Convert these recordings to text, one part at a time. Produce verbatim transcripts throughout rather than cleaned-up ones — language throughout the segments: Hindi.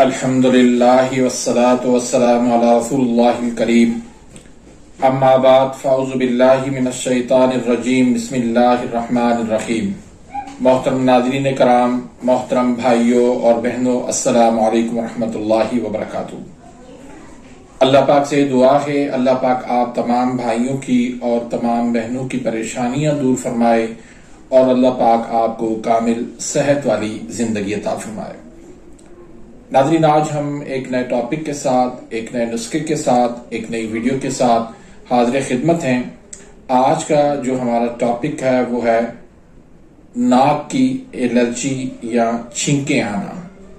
अल्हम्दुलिल्लाहि वस्सलातु वस्सलामु अला रसूलिल्लाहिल करीम अम्मा बाद फ़अऊज़ु बिल्लाहि मिनश शैतानिर रजीम बिस्मिल्लाहिर रहमानिर रहीम। मोहतरम नाज़रीन कराम, मोहतरम भाइयों और बहनों, अस्सलामु अलैकुम वरहमतुल्लाहि वबरकातुहू। अल्लाह पाक से दुआ है, अल्लाह पाक आप तमाम भाइयों की और तमाम बहनों की परेशानियां दूर फरमाए और अल्लाह पाक आपको कामिल सेहत वाली जिंदगी अता फरमाए। नाज़रीन, आज हम एक नए टॉपिक के साथ, एक नए नुस्खे के साथ, एक नई वीडियो के साथ हाजिर खिदमत हैं। आज का जो हमारा टॉपिक है वो है नाक की एलर्जी या छींके आना।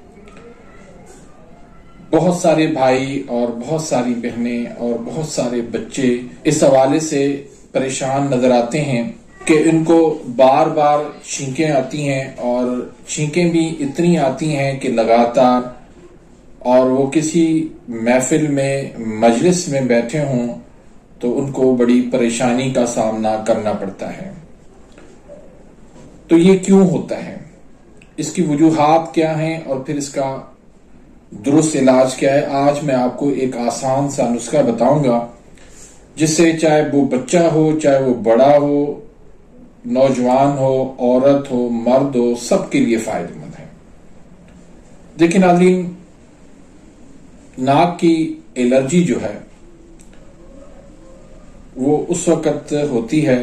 बहुत सारे भाई और बहुत सारी बहनें और बहुत सारे बच्चे इस हवाले से परेशान नजर आते हैं कि इनको बार बार छींकें आती हैं और छींकें भी इतनी आती हैं कि लगातार, और वो किसी महफिल में, मजलिस में बैठे हों तो उनको बड़ी परेशानी का सामना करना पड़ता है। तो ये क्यों होता है, इसकी वजूहात क्या हैं और फिर इसका दुरुस्त इलाज क्या है, आज मैं आपको एक आसान सा नुस्खा बताऊंगा जिससे चाहे वो बच्चा हो, चाहे वो बड़ा हो, नौजवान हो, औरत हो, मर्द हो, सबके लिए फायदेमंद है। देखिए नाज़रीन, नाक की एलर्जी जो है वो उस वक्त होती है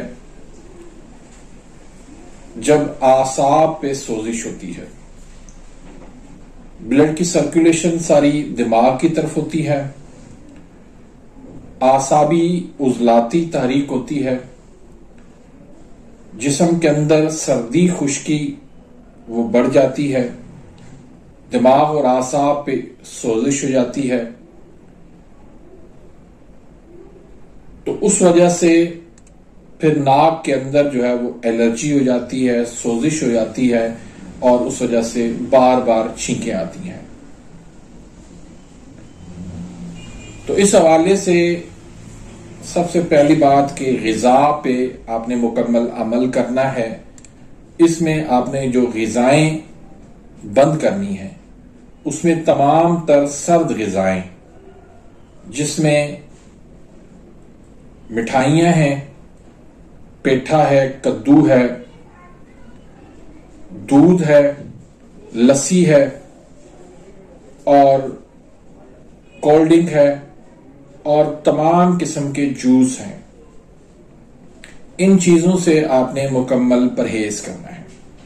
जब आसाब पे सोजिश होती है। ब्लड की सर्कुलेशन सारी दिमाग की तरफ होती है, आसाबी उजलाती तहरीक होती है, जिस्म के अंदर सर्दी खुश्की वो बढ़ जाती है, दिमाग और आसाब पे सोजिश हो जाती है। तो उस वजह से फिर नाक के अंदर जो है वो एलर्जी हो जाती है, सोजिश हो जाती है और उस वजह से बार बार छींकें आती हैं। तो इस हवाले से सबसे पहली बात कि ग़िज़ा पे आपने मुकम्मल अमल करना है। इसमें आपने जो ग़िज़ाएं बंद करनी है उसमें तमाम तर सर्द ग़िज़ाएं, जिसमें मिठाइयां हैं, पेठा है, कद्दू है, दूध है, लस्सी है और कोल्ड ड्रिंक है और तमाम किस्म के जूस हैं, इन चीजों से आपने मुकम्मल परहेज करना है।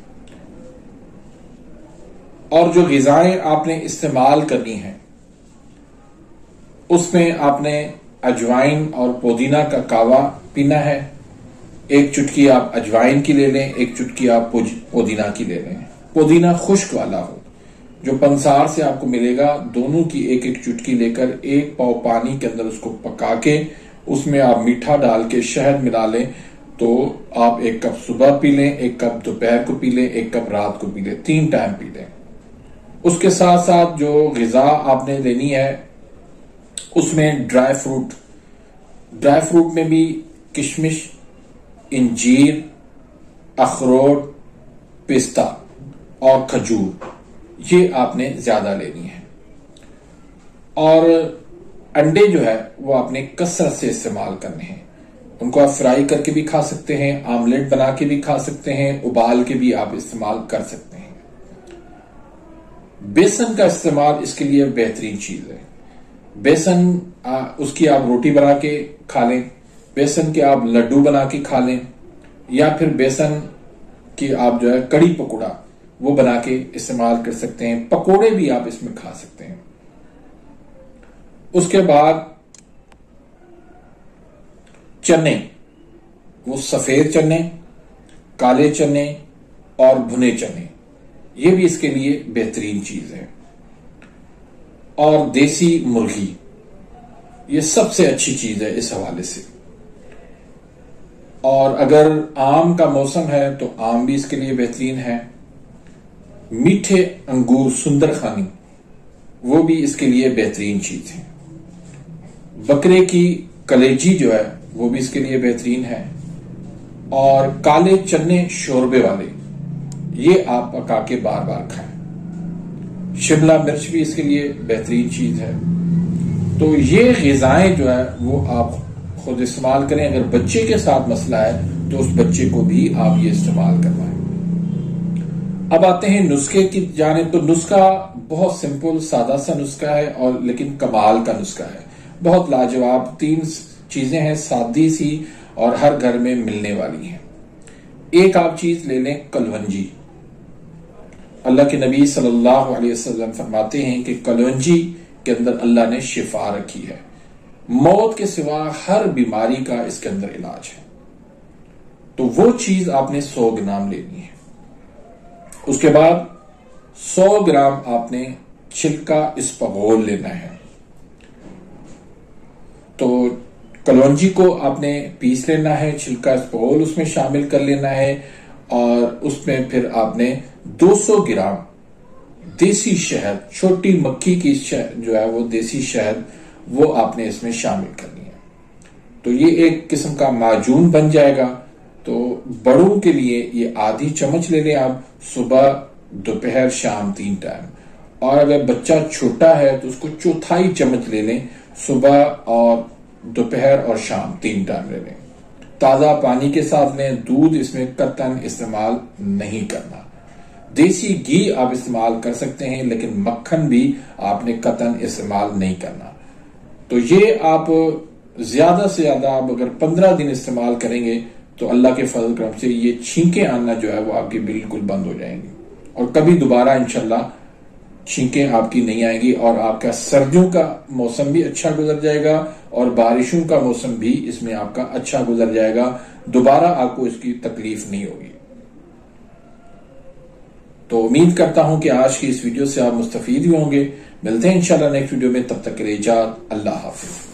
और जो ग़िज़ाएं आपने इस्तेमाल करनी है उसमें आपने अजवाइन और पुदीना का कावा पीना है। एक चुटकी आप अजवाइन की ले लें, एक चुटकी आप पुदीना की ले लें। पुदीना खुश्क वाला हो, जो पंसार से आपको मिलेगा, दोनों की एक एक चुटकी लेकर एक पाव पानी के अंदर उसको पका के उसमें आप मीठा डाल के शहद मिला लें। तो आप एक कप सुबह पी लें, एक कप दोपहर को पी लें, एक कप रात को पी लें, तीन टाइम पी लें। उसके साथ साथ जो ग़िज़ा आपने लेनी है उसमें ड्राई फ्रूट, ड्राई फ्रूट में भी किशमिश, इंजीर, अखरोट, पिस्ता और खजूर, ये आपने ज्यादा लेनी है। और अंडे जो है वो आपने कसरत से इस्तेमाल करने हैं। उनको आप फ्राई करके भी खा सकते हैं, आमलेट बना के भी खा सकते हैं, उबाल के भी आप इस्तेमाल कर सकते हैं। बेसन का इस्तेमाल इसके लिए बेहतरीन चीज है। बेसन आ, उसकी आप रोटी बना के खा लें, बेसन के आप लड्डू बना के खा लें, या फिर बेसन की आप जो है कड़ी पकौड़ा वो बना के इस्तेमाल कर सकते हैं। पकोड़े भी आप इसमें खा सकते हैं। उसके बाद चने, वो सफेद चने, काले चने और भुने चने, ये भी इसके लिए बेहतरीन चीज है। और देसी मुर्गी, ये सबसे अच्छी चीज है इस हवाले से। और अगर आम का मौसम है तो आम भी इसके लिए बेहतरीन है। मीठे अंगूर सुंदर खानी, वो भी इसके लिए बेहतरीन चीज है। बकरे की कलेजी जो है वो भी इसके लिए बेहतरीन है। और काले चने शोरबे वाले, ये आप पका के बार बार खाएं। शिमला मिर्च भी इसके लिए बेहतरीन चीज है। तो ये ग़िज़ाएं जो है वो आप खुद इस्तेमाल करें। अगर बच्चे के साथ मसला है तो उस बच्चे को भी आप ये इस्तेमाल करवाएं। अब आते हैं नुस्खे की जानिब। तो नुस्खा बहुत सिंपल सादा सा नुस्खा है और लेकिन कमाल का नुस्खा है, बहुत लाजवाब। तीन चीजें हैं सादी सी और हर घर में मिलने वाली हैं। एक आप चीज ले लें कलवंजी। अल्लाह के नबी सल्लल्लाहु अलैहि वसल्लम फरमाते हैं कि कलवंजी के अंदर अल्लाह ने शिफा रखी है। मौत के सिवा हर बीमारी का इसके अंदर इलाज है। तो वो चीज आपने सौ ग्राम लेनी है। उसके बाद सौ ग्राम आपने छिलका इसबगोल लेना है। तो कलौंजी को आपने पीस लेना है, छिलका इसबगोल उसमें शामिल कर लेना है और उसमें फिर आपने दो सौ ग्राम देसी शहद, छोटी मक्खी की शहद जो है वो देसी शहद, वो आपने इसमें शामिल करनी है। तो ये एक किस्म का माजून बन जाएगा। तो बड़ों के लिए ये आधी चम्मच ले लें आप, सुबह दोपहर शाम तीन टाइम। और अगर बच्चा छोटा है तो उसको चौथाई चम्मच ले लें, सुबह और दोपहर और शाम तीन टाइम ले लें। ताजा पानी के साथ लें। दूध इसमें कतन इस्तेमाल नहीं करना। देसी घी आप इस्तेमाल कर सकते हैं लेकिन मक्खन भी आपने कतन इस्तेमाल नहीं करना। तो ये आप ज्यादा से ज्यादा आप अगर पंद्रह दिन इस्तेमाल करेंगे तो अल्लाह के फजल करम से ये छींकें आना जो है वो आपकी बिल्कुल बंद हो जाएंगी और कभी दोबारा इंशाल्लाह छींकें आपकी नहीं आएंगी और आपका सर्दियों का मौसम भी अच्छा गुजर जाएगा और बारिशों का मौसम भी इसमें आपका अच्छा गुजर जाएगा। दोबारा आपको इसकी तकलीफ नहीं होगी। तो उम्मीद करता हूं कि आज की इस वीडियो से आप मुस्तफीद भी होंगे। मिलते हैं इंशाल्लाह नेक्स्ट वीडियो में, तब तक के लिए इजाज़त, अल्लाह हाफिज।